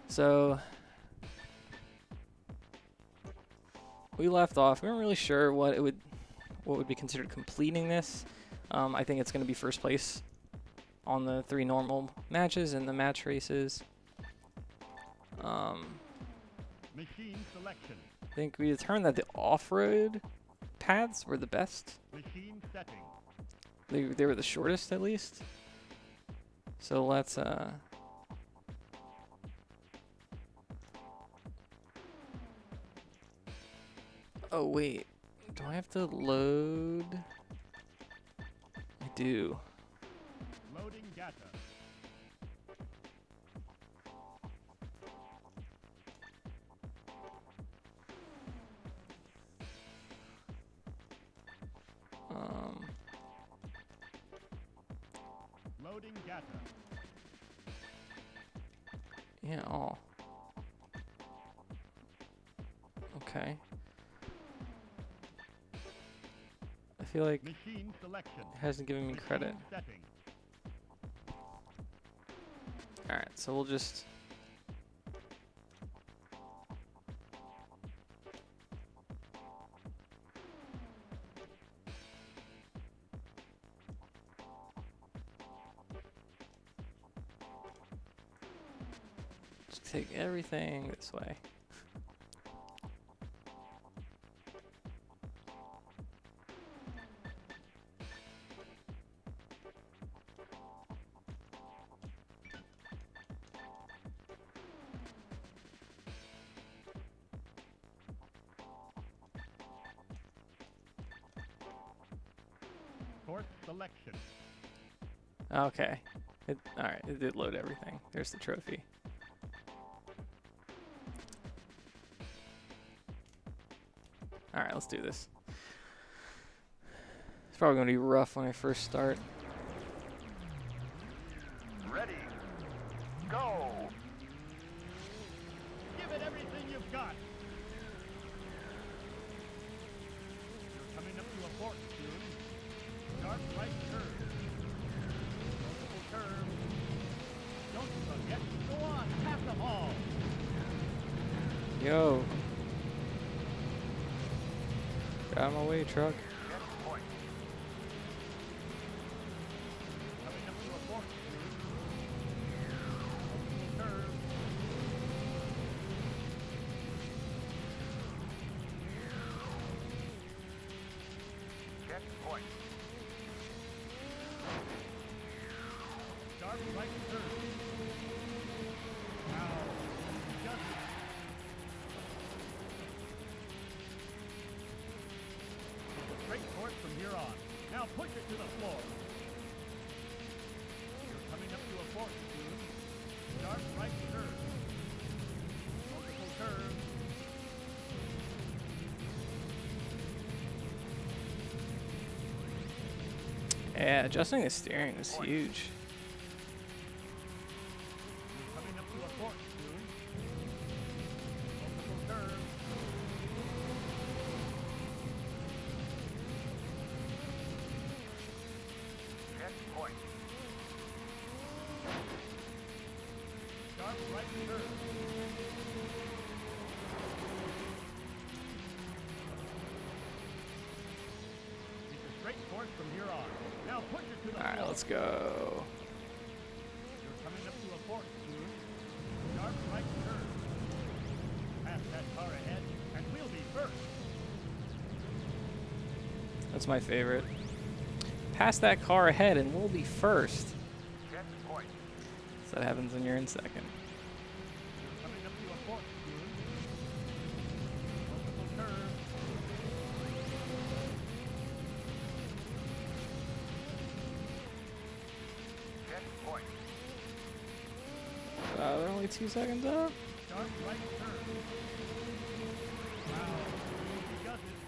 So we left off. We weren't really sure what would be considered completing this. I think it's going to be first place on the 3 normal matches and the match races. Machine selection. I think we determined that the off-road paths were the best. Machine setting. They were the shortest, at least. So let's oh wait, do I have to load? I do. Loading data. Loading data. Yeah, all. Okay. I feel like it Machine selection. hasn't given me credit. Machine setting. Alright, so we'll just... just take everything this way. Course selection. Okay. Alright, it did load everything. There's the trophy. Alright, let's do this. It's probably going to be rough when I first start. Ready. Go. Give it everything you've got. You're coming up to a fork soon. Sharp right curve. Multiple curves. Don't forget. Go on. Pass them all. Yo. Get out of my way, truck. Get point. Coming up to a fork soon. Multiple curves. Checkpoint. Sharp right turn. Now, just straight course from here on. Now push it to the floor. You're coming up to a fork soon. Sharp right turn. Multiple curves. Yeah, adjusting the steering is huge. You're coming up to a fork soon. Multiple curves. Checkpoint. Sharp right turn. It's a straight course from here on. Now push it to the Alright, floor. let's go. You're coming up to a fork soon. Sharp right turn. Pass that car ahead, and we'll be first. That's my favorite. Pass that car ahead and we'll be first. Checkpoint. So that happens when you're in second. You're coming up to a fork soon. Multiple curves. Checkpoint. They're only 2 seconds up. Sharp right turn. Wow. He does it.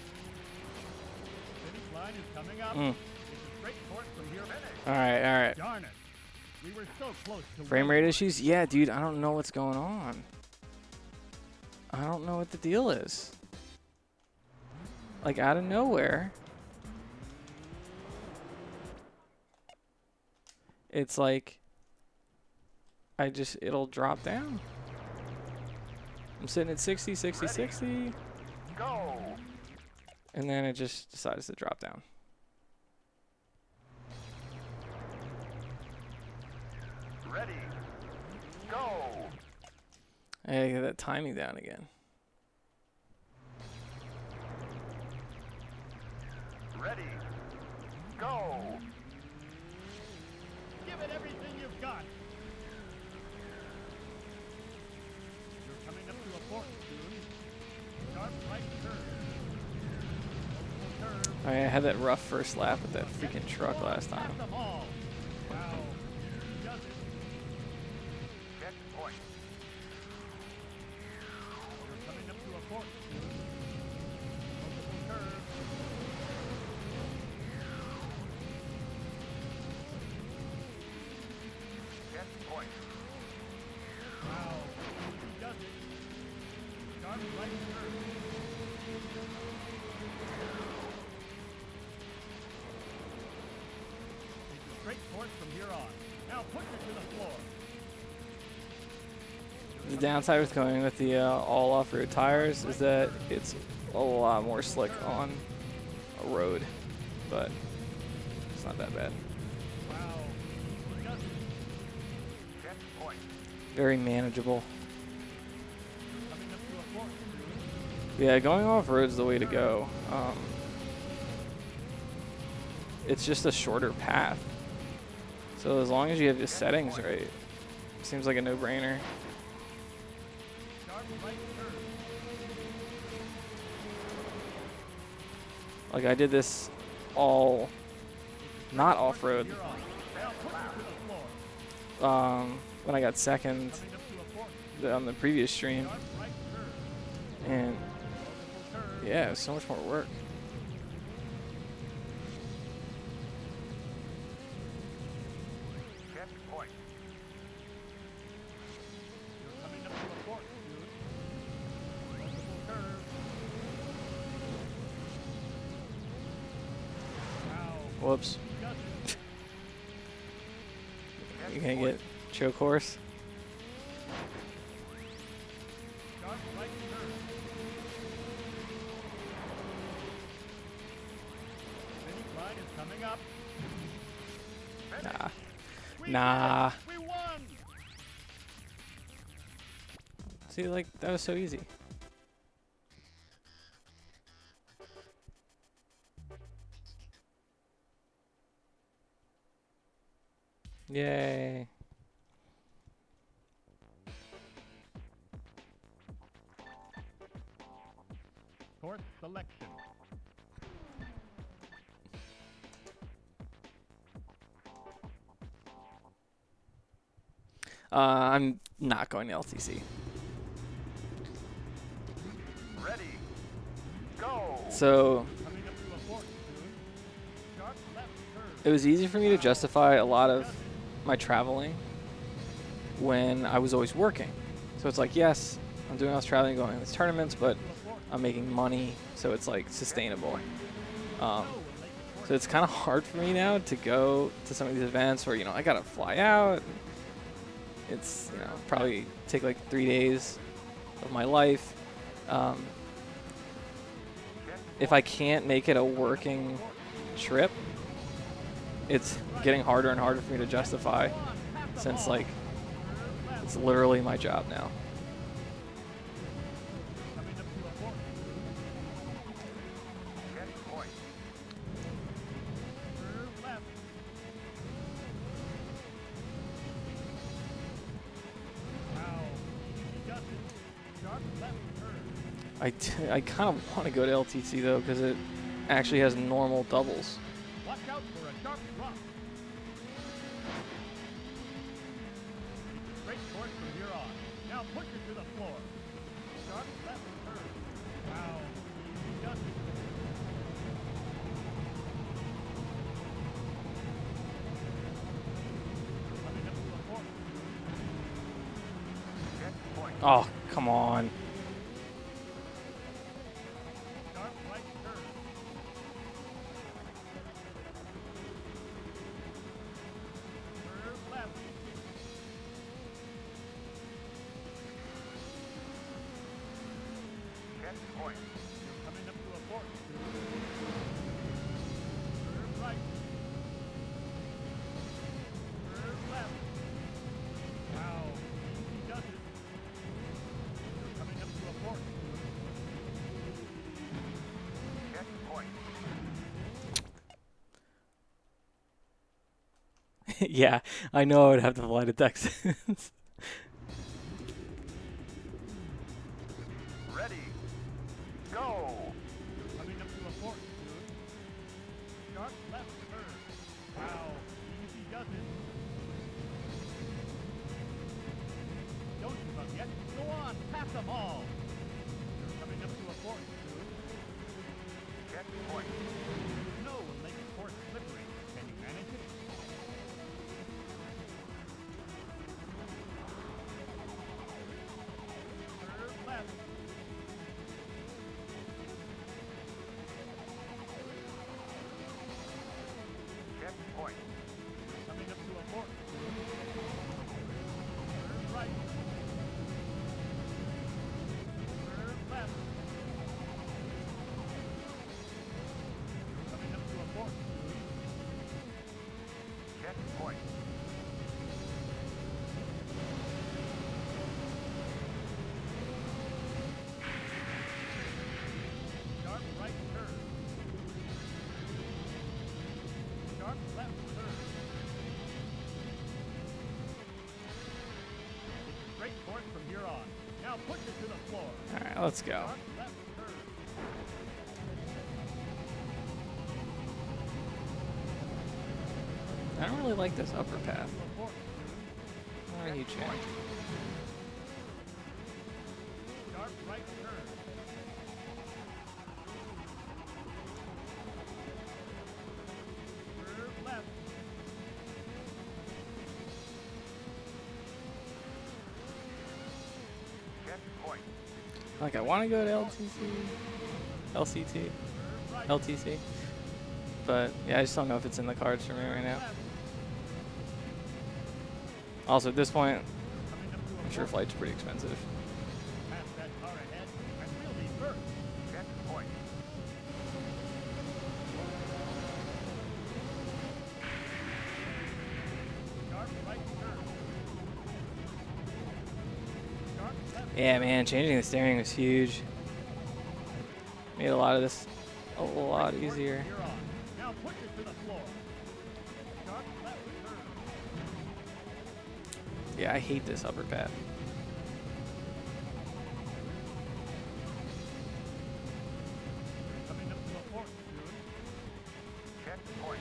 Finish line is coming up. Mm. It's a straight course from here. Alright. Darn it. We were so close to Frame winning. rate issues? Yeah, dude, I don't know what's going on. I don't know what the deal is. Like, out of nowhere. It's like, it'll drop down. I'm sitting at 60, 60, 60. Go. And then it just decides to drop down. Ready. Go. I get that timing down again. Ready. Go. Give it everything you've got. You're coming up to a fork soon. Sharp right turn. Multiple curves. I had that rough first lap with that freaking truck last time. Pass them all. Wow. He does it. Checkpoint. You're coming up to a fork soon. Multiple curves. Checkpoint. Wow. He does it. Sharp right turn. Take a straight course from here on. Now push it to the floor. The downside with going with the all off-road tires is that it's a lot more slick on a road, but it's not that bad. Wow. He does it. Checkpoint. Very manageable. Coming up to a fork soon. Yeah, going off-road is the way to go. It's just a shorter path. So as long as you have your settings right, it seems like a no-brainer. Sharp right turn. Like I did this all not off-road Here on. Now push it to the floor. when I got second Coming up to a fork. on the previous stream, Sharp right turn. and Multiple curves. yeah, it was so much more work. Checkpoint. You're coming up to a fork soon. Multiple curves. Wow. Whoops. He does it. You gonna get choke horse? Sharp right turn. Finish line is coming up. Nah. We Nah. did it. We won. See, like, that was so easy. Yay. Course selection. I'm not going to LTC. Ready. Go. So Coming up to a fork soon. Sharp left turn. it was easy for me to justify a lot of my traveling when I was always working. So it's like, yes, I'm doing all this traveling, going to these tournaments, but To a fork. I'm making money, so it's like sustainable. Go and make the course. So it's kind of hard for me now to go to some of these events where, you know, I gotta fly out. It's, you know, probably take like 3 days of my life. If I can't make it a working trip, it's getting harder and harder for me to justify, since like it's literally my job now. Coming up to a fork. Checkpoint. Curve left. Wow. He does it. Sharp left turn. I kind of want to go to LTC though, because it actually has normal doubles. Watch out for a sharp drop. Straight course from here on. Now push it to the floor. Sharp left turn. Wow. He does it. Coming up to a fork. Checkpoint. Oh, come on. Sharp right turn. Curve left. Catch point. Coming up to a fork. Curve right. Curve left. Wow, easy does it. You're coming up to a fork. Catch point. Yeah, I know I would have to fly to Texas. Ready. Go. You're coming up to a fork, dude. Sharp left turn. Wow, easy does it. Don't give up yet. Go on, pass them all. You're coming up to a fork, dude. Catch point. You know when Lake Fork slippery. Can you manage it? Curve left. Catch point. Coming up to a fork. Curve right. Curve left. Coming up to a fork. Catch point. Sharp right turn. Sharp left turn. It's a straight course from here on. Now push it to the floor. All right, let's go. Sharp left turn. I don't really like this upper path. To a fork. Not a huge fan. Sharp right turn. Curve left. Catch point. Like I want to go to LCT, Curve right. LTC, but yeah, I just don't know if it's in the cards for me right now. Left. Also, at this point, Coming up to a I'm sure fork. flight's pretty expensive. Pass that car ahead. And we'll be first. Catch point. Sharp right turn. Sharp left. Yeah, man, changing the steering was huge. Made a lot of this a lot Fork easier. from here on. Now push it to the floor. Sharp left turn. Yeah, I hate this upper path. Coming up to a fork soon. Catch point.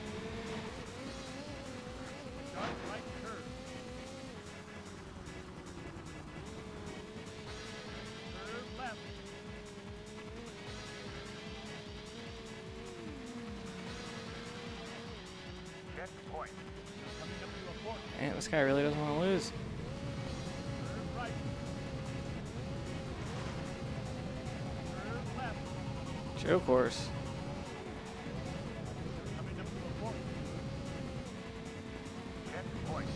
Sharp right turn. Curve left. Catch point. Coming up to a fork. Man, this guy really doesn't want to lose. Curve right. Curve left. Show course. Coming up to a fork. Catch point.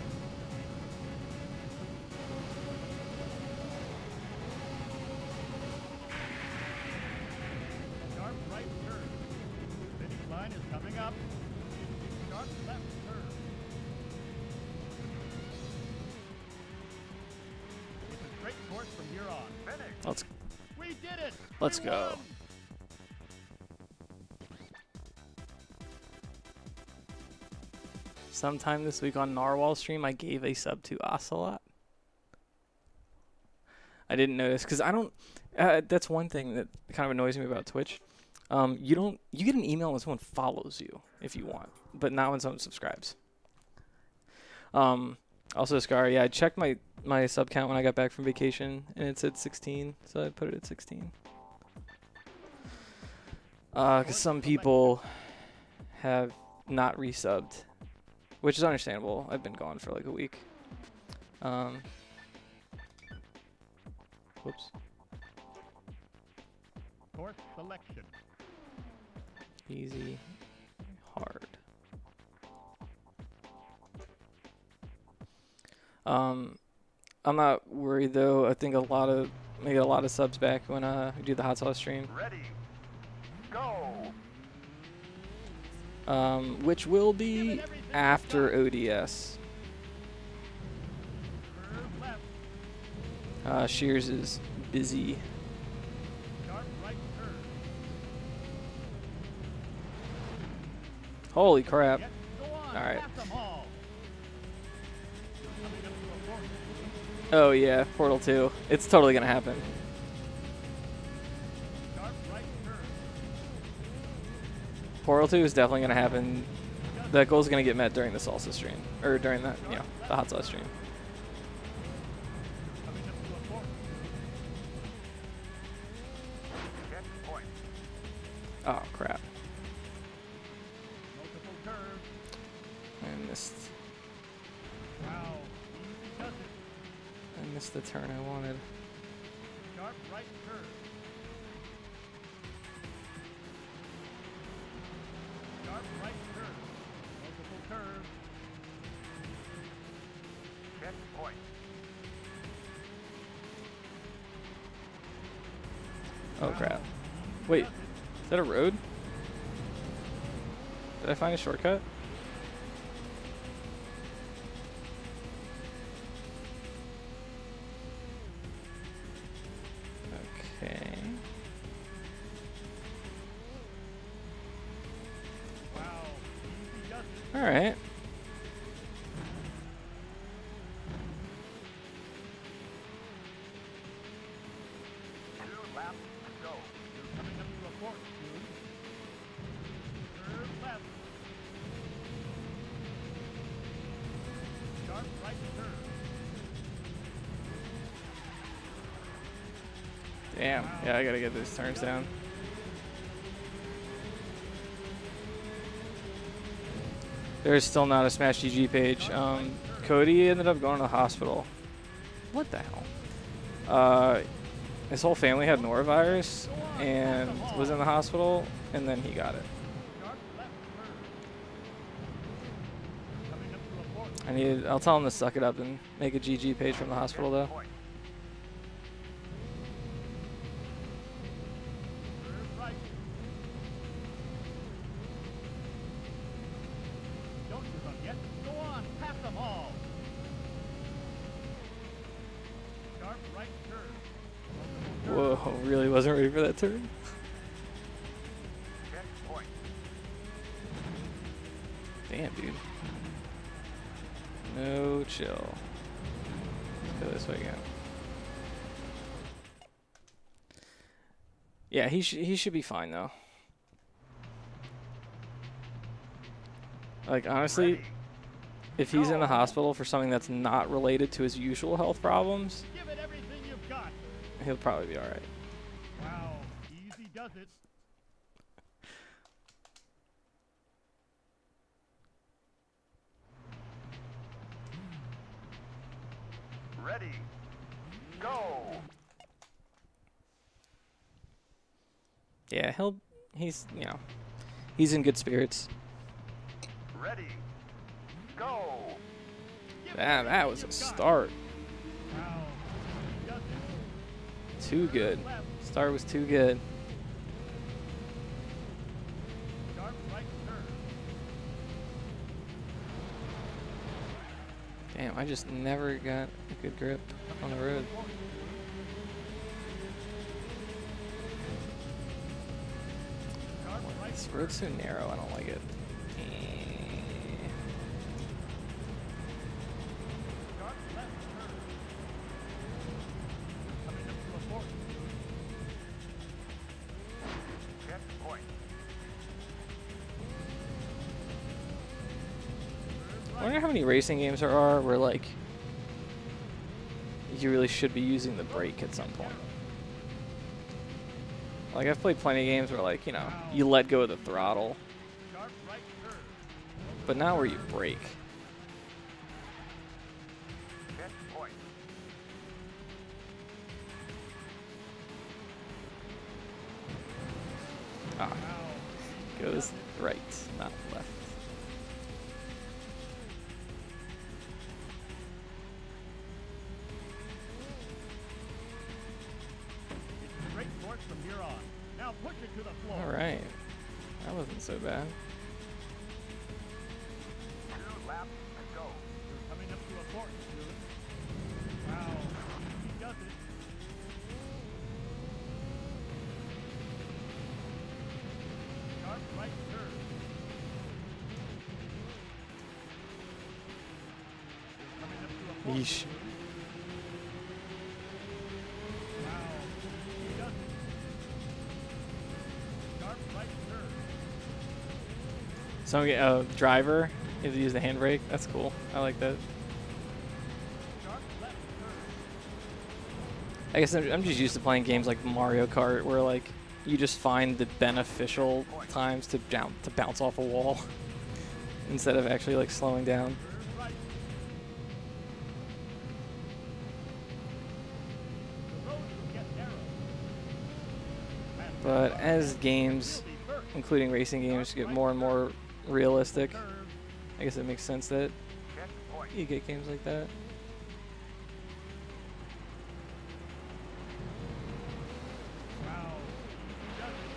Sharp right turn. Finish line is coming up. Sharp left turn. It's a straight course from here on. Finish. Let's We did it! Let's We go. won! sometime this week on Narwhal stream. I gave a sub to Ocelot. I didn't notice because I don't. That's one thing that kind of annoys me about Twitch. You get an email when someone follows you if you want, but not when someone subscribes. Also, Scar, yeah, I checked my sub count when I got back from vacation, and it said 16, so I put it at 16. Because some people have not resubbed, which is understandable. I've been gone for like a week. Whoops. Course selection. Easy, hard. I'm not worried though. I think a lot of may get a lot of subs back when we do the hot sauce stream, Ready. Go. which will be after ODS. Curve left. Shears is busy. Sharp right turn. Holy crap! Yep, go on. All right. Pass them all. You're coming up to a fork. Oh yeah, Portal 2. It's totally gonna happen. Sharp right turn. Portal 2 is definitely gonna happen. That goal is gonna get met during the salsa stream, or during the the hot sauce stream. Coming up to a fork. Checkpoint. Oh crap! Multiple curves. I missed. Wow. Easy does it. I missed the turn I wanted. Sharp right turn. Sharp right turn. Multiple curves. Checkpoint. Oh crap! Wait, is that a road? Did I find a shortcut? Okay. Wow. Easy does it. All right. Two laps to go. You're coming up to a fork soon. Curve left. Sharp right turn. Damn. Yeah, I gotta get these turns down. There's still not a Smash GG page. Cody ended up going to the hospital. What the hell? His whole family had norovirus and was in the hospital, and then he got it. Sharp left turn. Coming up to a fork. I'll tell him to suck it up and make a GG page from the hospital though. Checkpoint. Curve right. Don't give up yet. Go on. Pass them all. Sharp right turn. Multiple Whoa, really wasn't ready for that turn. Checkpoint. Damn, dude. No chill. Let's go this way again. Yeah, he should be fine though. Like honestly, Ready. if he's in the hospital for something that's not related to his usual health problems, Give it everything you've got. he'll probably be all right. Wow. Easy does it. Ready. Go. Yeah, he's he's in good spirits. Ready. Go. Give it Man, that everything was a you've got. start. Wow. Easy does it. Too good. Left. Start was too good. Sharp right turn. Damn, I just never got a good grip on the road. Sharp right This turn. road's so narrow, I don't like it. Sharp left turn. Coming up to a fork. Checkpoint. I wonder how many racing games there are where like you really should be using the brake at some point. Like I've played plenty of games where like, you let go of the throttle, Sharp right turn. but not where you brake. Checkpoint. Ah, Wow. goes right, not left. you to the floor. All right. That wasn't so bad. 2 laps and go. You're coming up to a fork soon. Wow, he does it. Sharp right turn. You're coming up to a fork Yeesh. soon. Wow, he does it. Sharp right turn. So driver is use the handbrake. That's cool. I like that. Sharp left turn. I guess I'm just used to playing games like Mario Kart, where like you just find the beneficial times to bounce off a wall instead of actually like slowing down. Turn right. The road will get narrow. Fast But car as games, will be first. including racing games, get more and more realistic, Curve. I guess it makes sense that Checkpoint. you get games like that. Wow, he does it.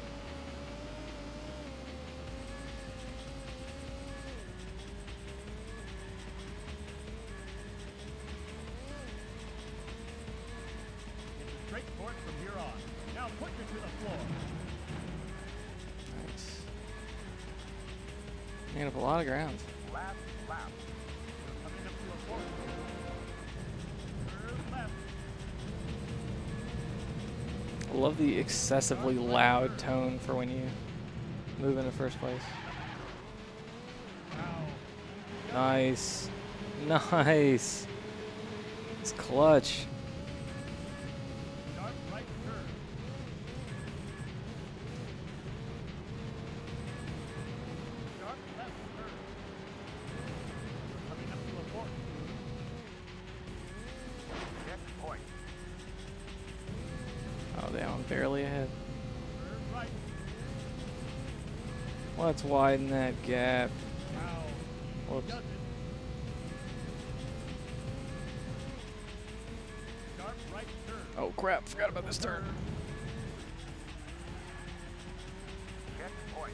It's a straight course from here on. Now put you to the floor. Nice. Made up a lot of ground. Last lap. You're coming up to a fork. Curve left. I love the excessively loud tone for when you move in the first place. Wow. Nice. Nice. It's clutch. Sharp right turn. Sharp left turn. You're coming up to a fork. Checkpoint. Oh, damn, I'm barely ahead. Curve right. Let's widen that gap. Wow. He Whoops. does it. Sharp right turn. Oh, crap. Forgot about this turn. Checkpoint.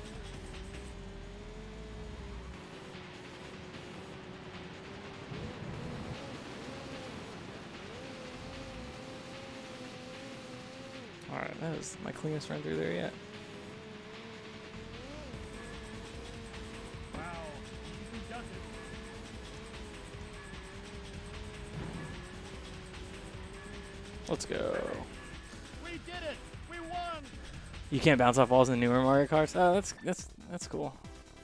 Alright, that is my cleanest run through there yet. Wow. He does it. Let's go. We did it. We won. You can't bounce off walls in the newer Mario Karts? Oh, that's cool.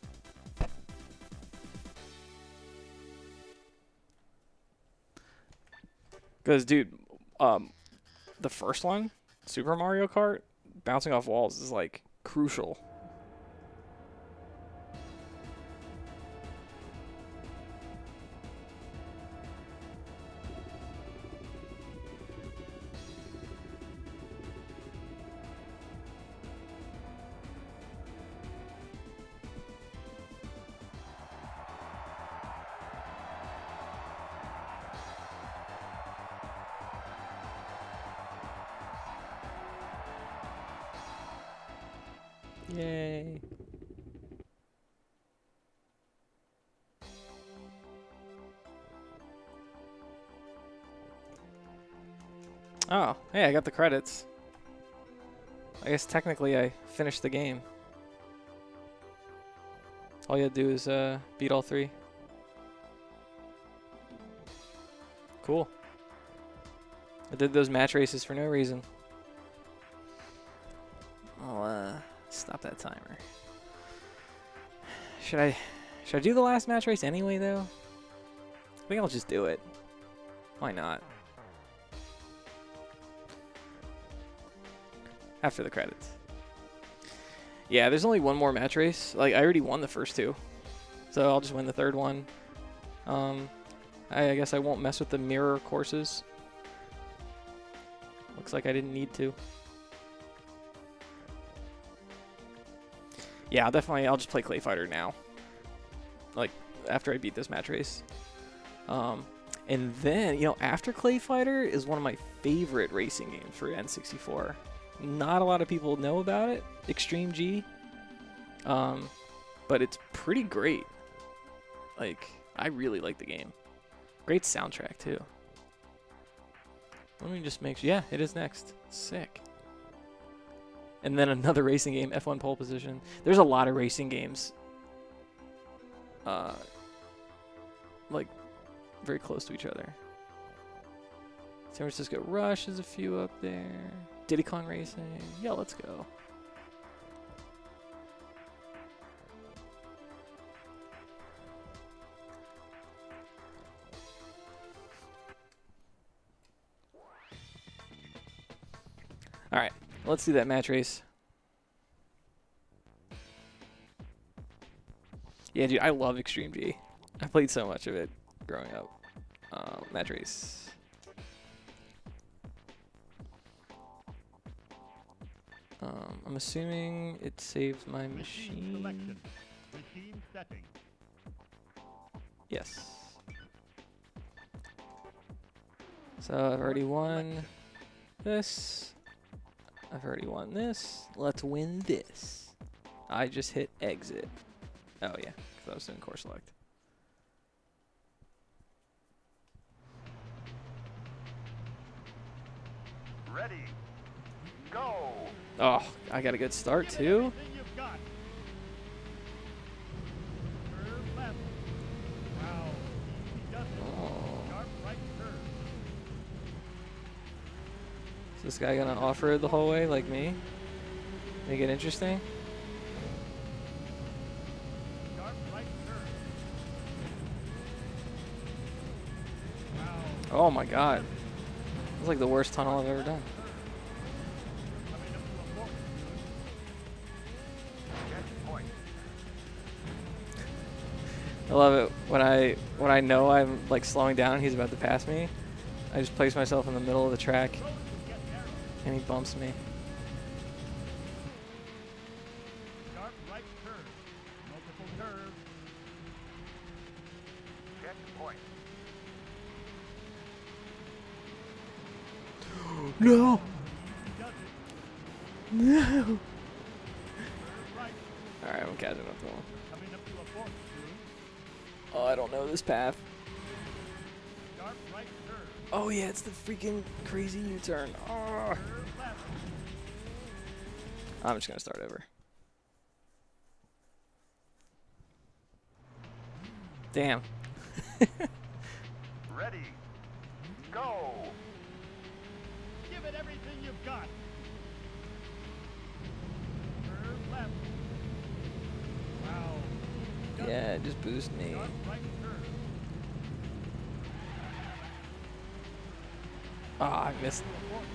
Because, dude, the first one, Super Mario Kart, bouncing off walls is like crucial. Yay. Oh, hey, I got the credits. I guess technically I finished the game. All you had to do is beat all 3. Cool. I did those match races for no reason. I'll stop that timer. Should I do the last match race anyway though? I think I'll just do it. Why not? After the credits. Yeah, there's only one more match race. Like, I already won the first 2. So I'll just win the 3rd one. I guess I won't mess with the mirror courses. Looks like I didn't need to. Yeah, I'll just play Clay Fighter now. Like, after I beat this match race. And then, after Clay Fighter is one of my favorite racing games for N64. not a lot of people know about it, Extreme G. But it's pretty great. Like, I really like the game. Great soundtrack, too. Let me just make sure. Yeah, it is next. Sick. And then another racing game, F1 pole position. There's a lot of racing games. Like, very close to each other. San Francisco Rush is a few up there. Diddy Kong Racing. Yeah, let's go. All right, let's do that match race. Yeah, dude, I love Extreme G. I played so much of it growing up. Match race. I'm assuming it saves my machine. Selection. Machine setting. Yes. So I've already won this. I've already won this. Let's win this. I just hit exit. Oh yeah, because I was doing course select. Ready. Go. Oh, I got a good start Give it too. everything you've got. Curve left. Wow. He does it. Oh. Sharp right curve. Is this guy gonna off-road the whole way like me? Make it interesting? Sharp right curve. Wow. Oh my god. It's like the worst tunnel I've ever done. Coming up to a fork soon. Checkpoint. I love it when I know I'm like slowing down and he's about to pass me. I just place myself in the middle of the track Roads will get narrow. and he bumps me. Sharp right curve. Multiple curves. Checkpoint. No! He does it. No! Curve right. Alright, I'm catching up to him. Coming up to a fork soon. Oh, I don't know this path. Sharp right curve. Oh yeah, it's the freaking crazy U-turn. Oh. Curve left. I'm just gonna start over. Damn. Ready. Go. Give it everything you've got. Curve left. Wow. He does it. Yeah, just boost me. Sharp right curve. Oh, I missed. To a fork soon.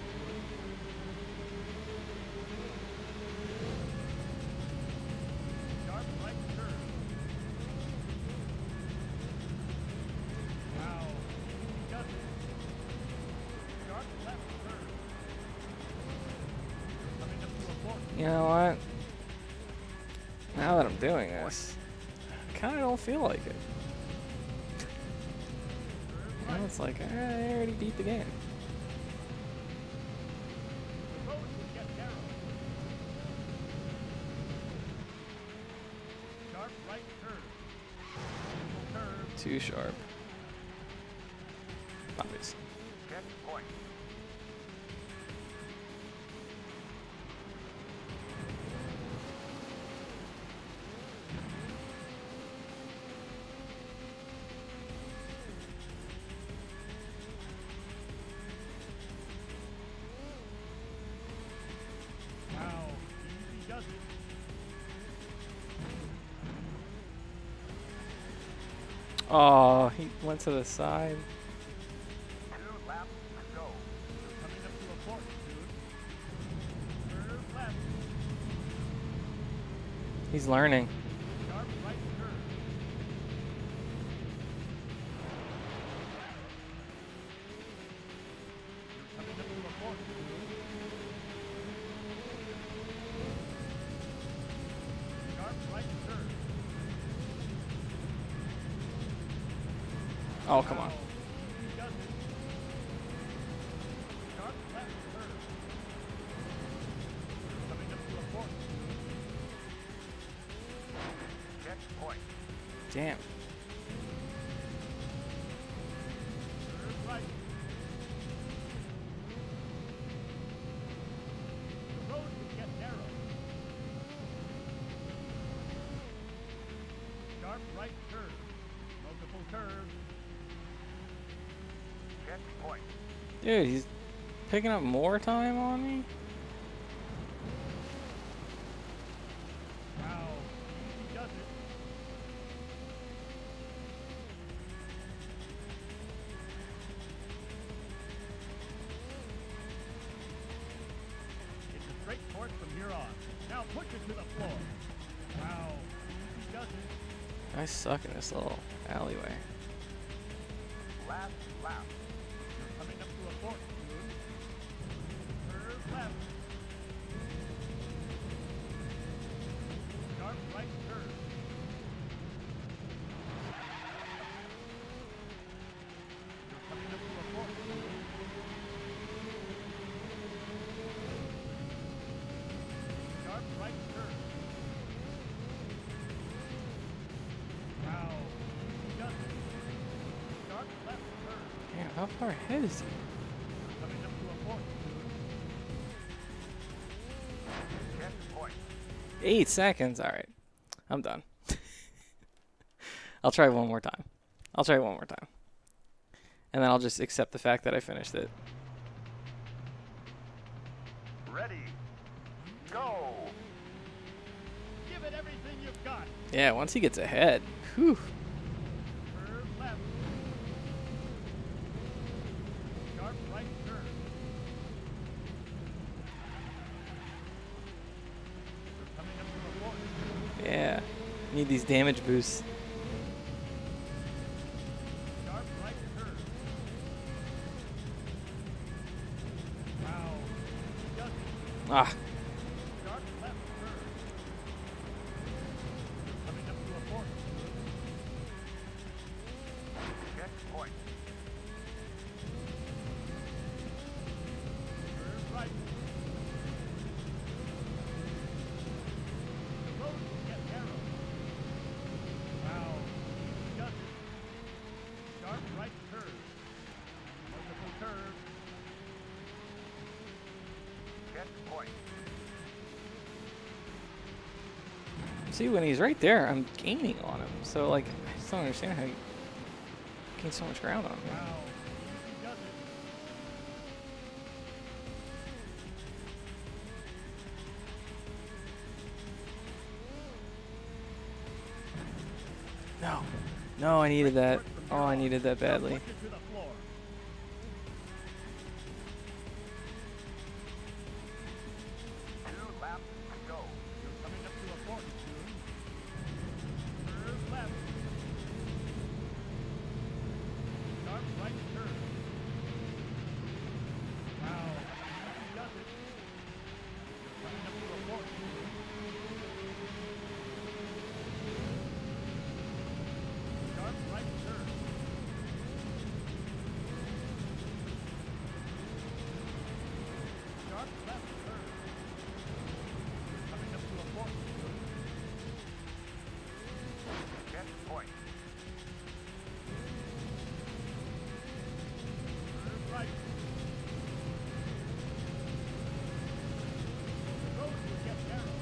Sharp right curve. Wow. He does it. Sharp left curve. Coming up to a fork. You know what? Now that I'm doing this, I kind of don't feel like it. Now it's like, I already beat the game. The roads will get narrow. Sharp right curve. Curve. Too sharp. Obviously. Checkpoint. Wow. Easy does it. Oh, he went to the side. 2 laps to go. Coming up to a fork soon. Curve left. He's learning. Sharp right curve. You're coming up to a fork soon. Sharp right curve. Oh, come on. He does it. Sharp left curve. Damn. Curve right. The road will get narrow. Sharp right curve. Multiple curves. Checkpoint. Dude, he's picking up more time on me? Wow. Easy does it. It's a straight course from here on. Now push it to the floor. Wow. Easy does it. I suck in this little alleyway. Last lap. You're coming up to a fork soon. Curve left. Sharp right curve. You're coming up to a fork soon. Sharp right curve. Wow. Easy does it. Sharp left curve. Damn, how far ahead is he? Coming up to a fork soon. Checkpoint. 8 seconds. All right. I'm done. I'll try one more time. I'll try one more time. And then I'll just accept the fact that I finished it. Ready. Go. Give it everything you've got. Yeah, once he gets ahead. Whew. Curve left. Sharp right curve. You're coming up to a fork. Yeah. Need these damage boosts. Sharp right curve. Wow. He does it. Ah. Sharp left curve. You're coming up to a fork. Checkpoint. Curve right. The road will get narrow. Wow. He does it. Sharp right curve. Multiple curves. Checkpoint. See, when he's right there, I'm gaining on him. So, like, I just don't understand how you gain so much ground on him. Wow. He does it. No. No, I needed that. Oh, I needed that badly. Push it to the floor. Two laps to go. You're coming up to a fork soon. Curve left. Sharp right curve. Wow. He does it. You're coming up to a fork soon. Sharp right curve. Sharp left curve. You're coming up to a fork soon. Checkpoint. Curve right. The road will get narrow.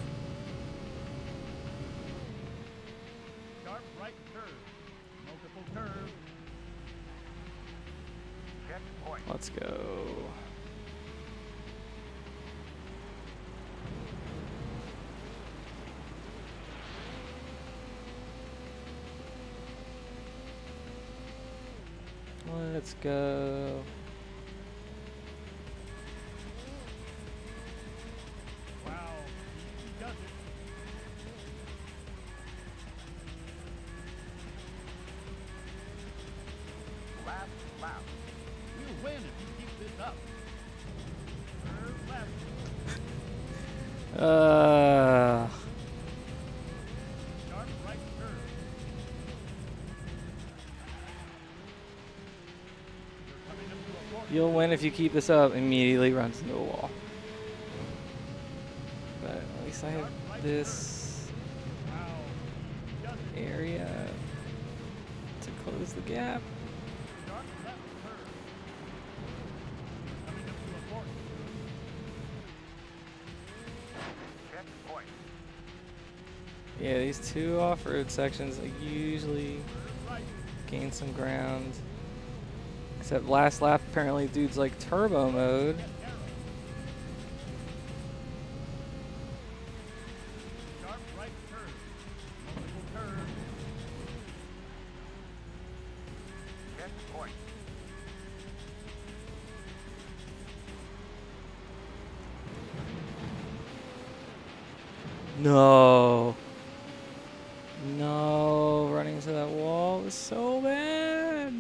Sharp right curve. Multiple curves. Checkpoint. Let's go. Let's go. Wow. He does it. Last lap. We'll win if you keep this up. Curve left. Sharp right curve. You're coming up to a fork. You'll win if you keep this up. Immediately runs into a wall. But at least I have this. Wow. He does it. area to close the gap. Sharp left turn. Coming up to a fork. Checkpoint. Yeah, these two off-road sections I usually Turn right. gain some ground. Except last lap, apparently dude's like turbo mode. Get arrow. Sharp right turn. Multiple turns. Checkpoint. No. No, running into that wall was so bad.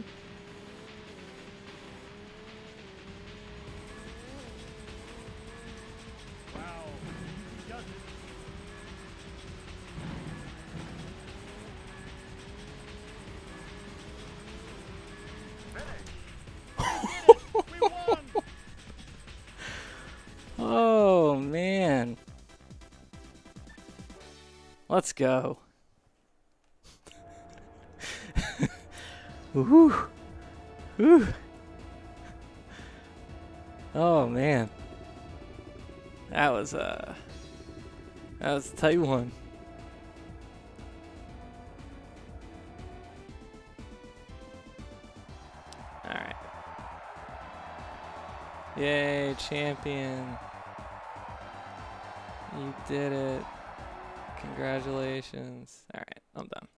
Wow. He does it. Finish. We won. Oh, man. Let's go. Woo. Woo. Oh, man. That was a tight one. All right. Yay, champion. You did it. Congratulations. All right, I'm done.